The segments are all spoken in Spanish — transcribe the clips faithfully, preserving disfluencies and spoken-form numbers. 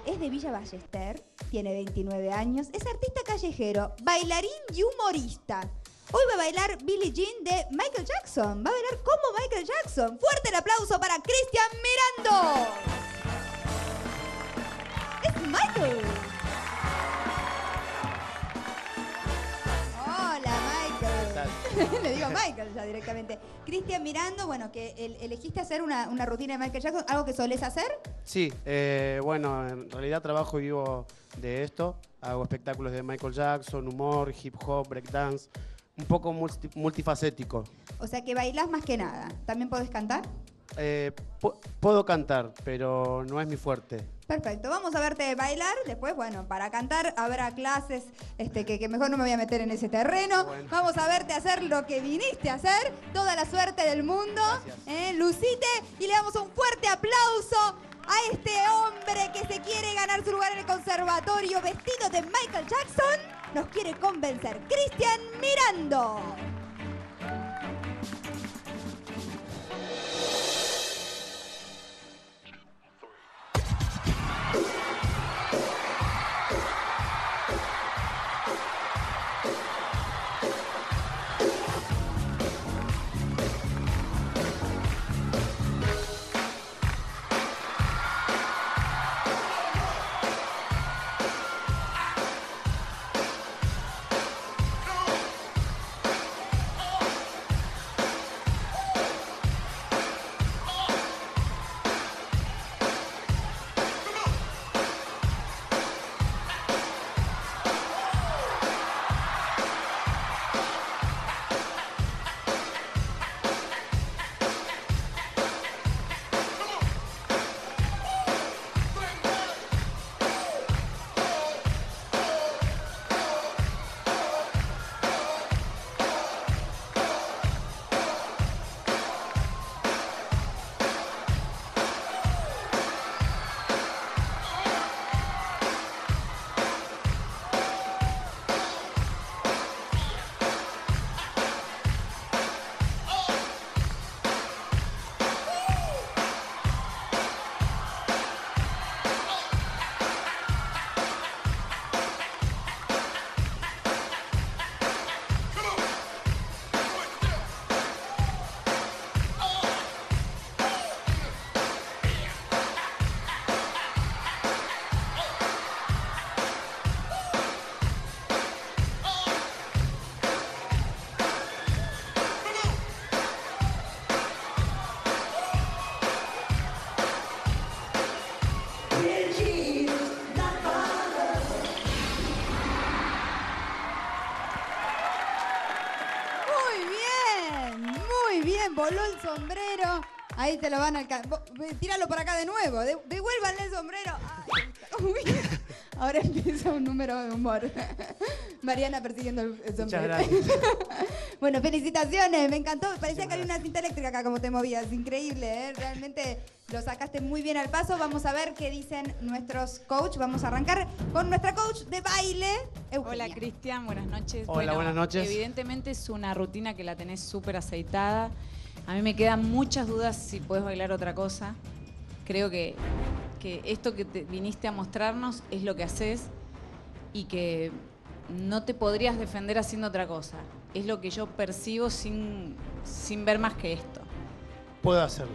es de Villa Ballester, tiene veintinueve años, es artista callejero, bailarín y humorista. Hoy va a bailar Billie Jean de Michael Jackson. Va a bailar como Michael Jackson. Fuerte el aplauso para Cristian Mirando. Es Michael. Hola, Michael. Le digo Michael ya directamente. Cristian Mirando, bueno, que el, elegiste hacer una, una rutina de Michael Jackson, ¿algo que solés hacer? Sí, eh, bueno, en realidad trabajo y vivo de esto. Hago espectáculos de Michael Jackson, humor, hip hop, breakdance. Un poco multi, multifacético. O sea que bailás más que nada. ¿También podés cantar? Eh, puedo cantar, pero no es mi fuerte. Perfecto, vamos a verte bailar. Después, bueno, para cantar habrá clases este, que, que mejor no me voy a meter en ese terreno. Bueno. Vamos a verte hacer lo que viniste a hacer. Toda la suerte del mundo. Eh, lucite y le damos un fuerte aplauso a este hombre que se quiere ganar su lugar en el conservatorio vestido de Michael Jackson. Nos quiere convencer. Cristian Mirando. Voló el sombrero. Ahí te lo van a alcanzar. Tíralo por acá de nuevo. De devuélvanle el sombrero. Ay, uy. Ahora empieza un número de humor. Mariana persiguiendo el, el sombrero. Muchas gracias. Bueno, felicitaciones. Me encantó. Parecía Muchas que había una cinta eléctrica acá como te movías. Increíble, ¿eh? Realmente lo sacaste muy bien al paso. Vamos a ver qué dicen nuestros coach. Vamos a arrancar con nuestra coach de baile, Eugenia. Hola, Cristian. Buenas noches. Hola, bueno, buenas noches. Evidentemente es una rutina que la tenés súper aceitada. A mí me quedan muchas dudas si puedes bailar otra cosa. Creo que, que esto que te viniste a mostrarnos es lo que haces y que no te podrías defender haciendo otra cosa. Es lo que yo percibo sin, sin ver más que esto. Puedo hacerlo.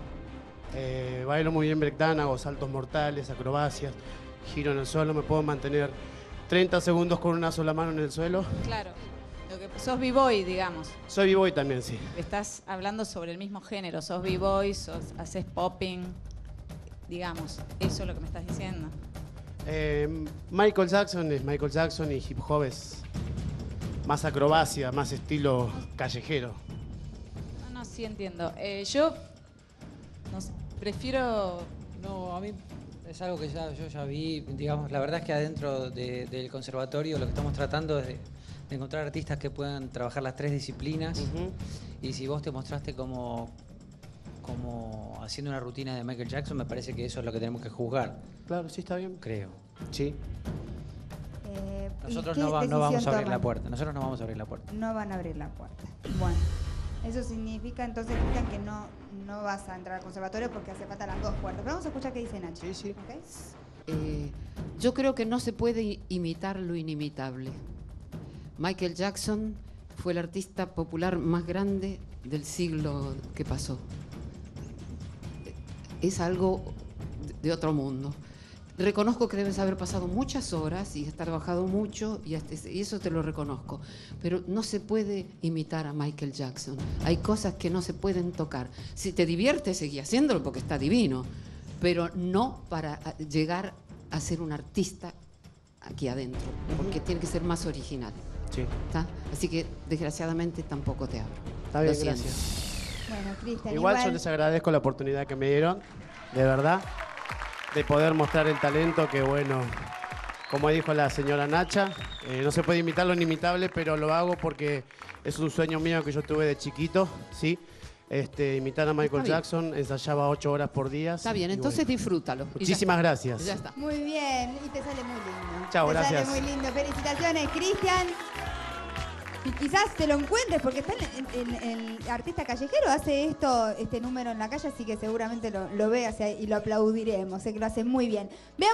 Eh, bailo muy bien breakdance, hago saltos mortales, acrobacias, giro en el suelo, me puedo mantener treinta segundos con una sola mano en el suelo. Claro. Lo que, sos b-boy, digamos. Soy b-boy también, sí. Estás hablando sobre el mismo género. Sos b-boy, sos, haces popping, digamos. Eso es lo que me estás diciendo. Eh, Michael Jackson es Michael Jackson y hip hop es más acrobacia, más estilo callejero. No, no, sí entiendo. Eh, yo no sé, prefiero... No, a mí es algo que ya, yo ya vi. Digamos, la verdad es que adentro de, del conservatorio lo que estamos tratando es de... de encontrar artistas que puedan trabajar las tres disciplinas. Uh-huh. Y si vos te mostraste como, como haciendo una rutina de Michael Jackson, me parece que eso es lo que tenemos que juzgar. Claro, sí, está bien. Creo. Sí. Eh, Nosotros no, va, no vamos a abrir toman? la puerta. Nosotros no vamos a abrir la puerta. No van a abrir la puerta. Bueno, eso significa entonces que no, no vas a entrar al conservatorio porque hace falta las dos puertas. Pero vamos a escuchar qué dice Nacho. Sí, sí. ¿Okay? Eh, yo creo que no se puede imitar lo inimitable. Michael Jackson fue el artista popular más grande del siglo que pasó. Es algo de otro mundo. Reconozco que debes haber pasado muchas horas y has trabajado mucho y, hasta, y eso te lo reconozco, pero no se puede imitar a Michael Jackson. Hay cosas que no se pueden tocar. Si te diviertes, seguí haciéndolo porque está divino, pero no para llegar a ser un artista aquí adentro, porque tiene que ser más original. Sí. ¿Está? Así que desgraciadamente tampoco te abro. Está bien, Lo siento. gracias. Bueno, Cristian, Igual, igual. yo les agradezco la oportunidad que me dieron, de verdad, de poder mostrar el talento que, bueno, como dijo la señora Nacha, eh, no se puede imitar lo inimitable, pero lo hago porque es un sueño mío que yo tuve de chiquito, ¿sí? Este, imitar a Michael Jackson, ensayaba ocho horas por día. Está bien, y entonces bueno. disfrútalo. Y ya Muchísimas está. gracias. Ya está. Muy bien, y te sale muy lindo. Chao, te gracias. sale muy lindo. Felicitaciones, Cristian. Y quizás te lo encuentres porque está en, en- en- el artista callejero, hace esto, este número en la calle, así que seguramente lo, lo veas y lo aplaudiremos. Sé que lo hace muy bien. Veamos